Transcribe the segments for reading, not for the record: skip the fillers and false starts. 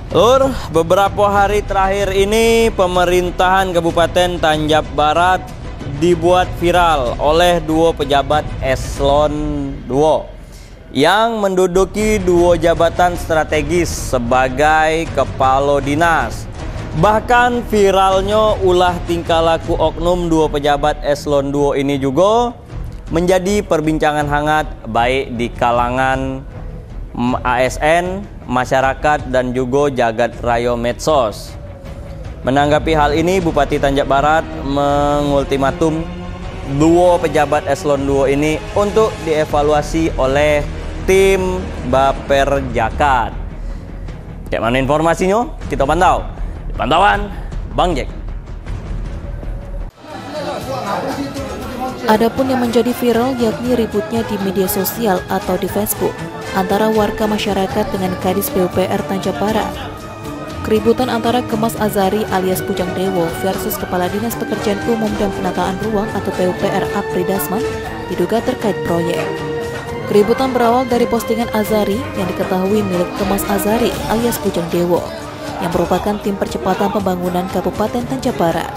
Lur, beberapa hari terakhir ini pemerintahan Kabupaten Tanjab Barat dibuat viral oleh dua pejabat eselon 2 yang menduduki dua jabatan strategis sebagai kepala dinas. Bahkan viralnya ulah tingkah laku oknum dua pejabat eselon 2 ini juga menjadi perbincangan hangat baik di kalangan ASN, masyarakat, dan juga jagat raya medsos. Menanggapi hal ini, Bupati Tanjab Barat mengultimatum dua pejabat eselon 2 ini untuk dievaluasi oleh tim Baperjakat. Kayak mana informasinya? Kita pantau. Pantauan Bang Jack. Adapun yang menjadi viral yakni ributnya di media sosial atau di Facebook antara warga masyarakat dengan Kadis PUPR Tanjab Barat. Keributan antara Kemas Azari alias Bujang Dewo versus Kepala Dinas Pekerjaan Umum dan Penataan Ruang atau PUPR Apri Dasman diduga terkait proyek. Keributan berawal dari postingan Azari yang diketahui milik Kemas Azari alias Bujang Dewo yang merupakan tim percepatan pembangunan Kabupaten Tanjab Barat.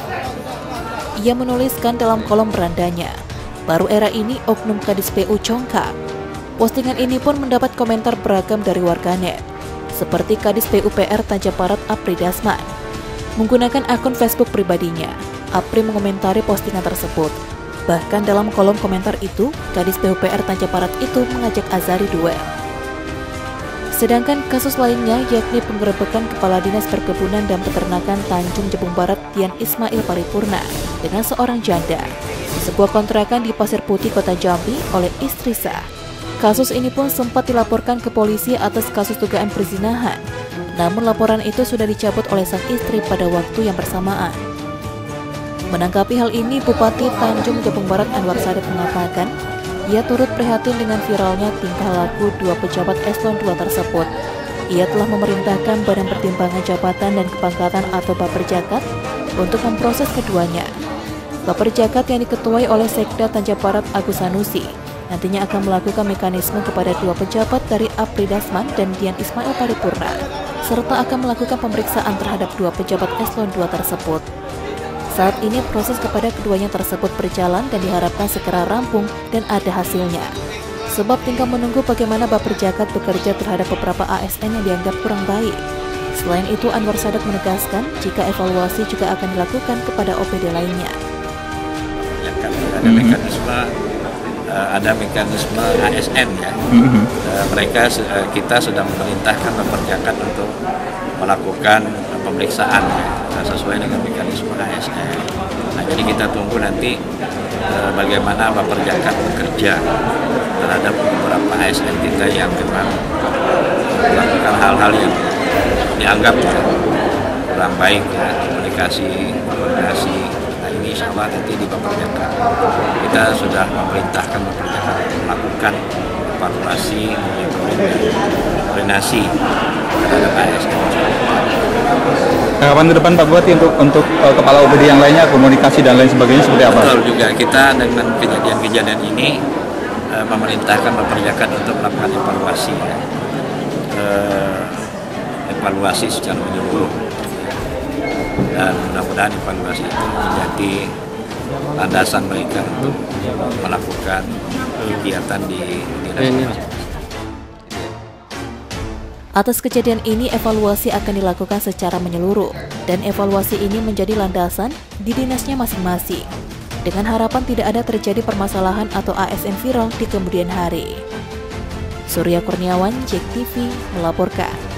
Ia menuliskan dalam kolom berandanya, "Baru era ini oknum Kadis PU congkak." Postingan ini pun mendapat komentar beragam dari warganet, seperti Kadis PUPR Tanjab Barat Apri Dasman. Menggunakan akun Facebook pribadinya, Apri mengomentari postingan tersebut. Bahkan dalam kolom komentar itu, Kadis PUPR Tanjab Barat itu mengajak Azari duel. Sedangkan kasus lainnya yakni penggerebekan Kepala Dinas Perkebunan dan Peternakan Tanjung Jabung Barat Dian Ismail Paripurna dengan seorang janda di sebuah kontrakan di Pasir Putih, Kota Jambi oleh istri sah. Kasus ini pun sempat dilaporkan ke polisi atas kasus dugaan perzinahan. Namun laporan itu sudah dicabut oleh sang istri pada waktu yang bersamaan. Menanggapi hal ini, Bupati Tanjung Jabung Barat Anwar Sadat mengatakan, ia turut prihatin dengan viralnya tingkah laku dua pejabat eselon 2 tersebut. Ia telah memerintahkan Badan Pertimbangan Jabatan dan Kepangkatan atau Baperjakat untuk memproses keduanya. Baperjakat yang diketuai oleh Sekda Tanjab Barat Agus Sanusi nantinya akan melakukan mekanisme kepada dua pejabat dari Apri Dasman dan Dian Ismail Paripurna, serta akan melakukan pemeriksaan terhadap dua pejabat eselon 2 tersebut. Saat ini proses kepada keduanya tersebut berjalan dan diharapkan segera rampung dan ada hasilnya. Sebab tinggal menunggu bagaimana Baperjakat bekerja terhadap beberapa ASN yang dianggap kurang baik. Selain itu, Anwar Sadat menegaskan jika evaluasi juga akan dilakukan kepada OPD lainnya. Ada mekanisme ASN ya. Kita sudah memerintahkan Baperjakat untuk melakukan pemeriksaan sesuai dengan mekanisme ASN. Nah, jadi kita tunggu nanti bagaimana Baperjakat bekerja terhadap beberapa ASN kita yang memang melakukan hal-hal yang dianggap kurang baik ya, komunikasi. Nah, ini insya Allah nanti di Baperjakat kita sudah memerintahkan Baperjakat melakukan evaluasi, koordinasi terhadap ASN. Harapan ke depan Pak Bupati untuk kepala OPD yang lainnya, komunikasi dan lain sebagainya seperti apa? Betul juga, kita dengan kejadian-kejadian ini memerintahkan Baperjakat untuk melakukan evaluasi evaluasi secara menyeluruh, dan mudah-mudahan evaluasi itu menjadi landasan mereka untuk melakukan kegiatan di dinas. Atas kejadian ini, evaluasi akan dilakukan secara menyeluruh, dan evaluasi ini menjadi landasan di dinasnya masing-masing, dengan harapan tidak ada terjadi permasalahan atau ASN viral di kemudian hari. Surya Kurniawan, JEK TV, melaporkan.